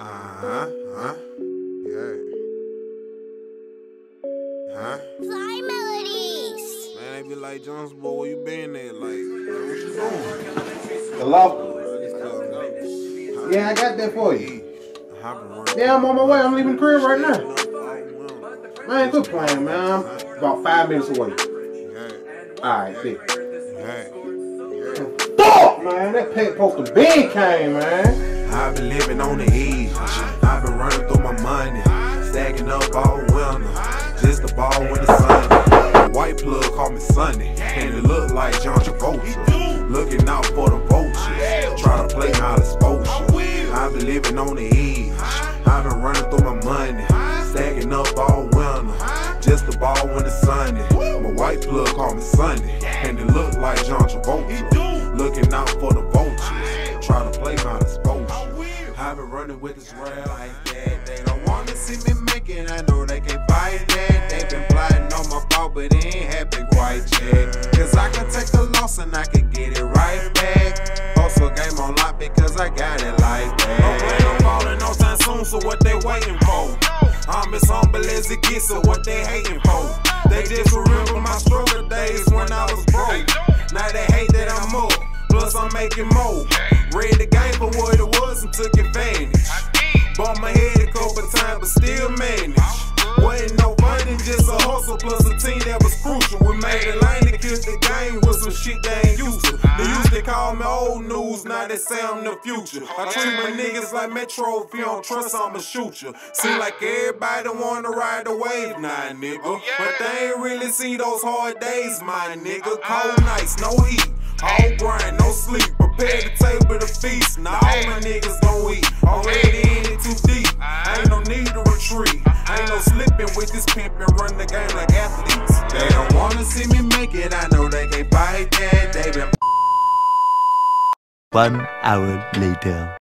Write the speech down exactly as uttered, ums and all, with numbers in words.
Uh-huh, huh? Yeah. Huh? Fly melodies. Man, they be like, DatJohnsonBoy, where you been there? Like, like, what you doing? Hello? Huh? Yeah, I got that for you. Yeah, Yeah, I'm on my way. I'm leaving the crib right now. Man, quit playing, man. I'm about five minutes away. Yeah. Alright, big. Yeah. Yeah. Fuck, man. That pet post to been came, man. I've been living on the edge. I've been running through my money, stacking up all winter, just the ball when the sun. The white plug called me Sunny, and it looked like John Travolta, looking out for the vultures, try to play my exposure. I've been living on the edge. I've been running through my money, stacking up all winter, just the ball when the sun. My white plug called me Sunny, and it looked like John Travolta, looking out for the vultures, try to play my exposure. I've been running with this rail like that. They don't wanna see me make it, I know they can't fight that. They been plotting on my fault, but it ain't happened quite yet. Cause I can take the loss and I can get it right back. Also game on lock because I got it like that. No plan on falling no time soon, so what they waiting for? I'm as humble as it gets, so what they hating for? They just remember my struggle days when I was broke. Now they hate that I'm up, plus I'm making more. Read the game for what it was and took advantage. Bumped my head a couple times, but still managed. Wasn't no funding, just a hustle plus a team that was crucial. We made a lane to kill the game with some shit they ain't used to. They used to call me old news, now they say I'm the future. I treat my niggas like Metro, if you don't trust, I'ma shoot you. Seem like everybody wanna ride the wave now, nigga. But they ain't really seen those hard days, my nigga. Cold nights, no heat. All grind, no sleep, prepare the table to feast. Now all my niggas gon' eat, already in it too deep. Ain't no need to retreat, ain't no slipping with this pimp and run the game like athletes. They don't wanna see me make it, I know they can't fight that. They been One hour later.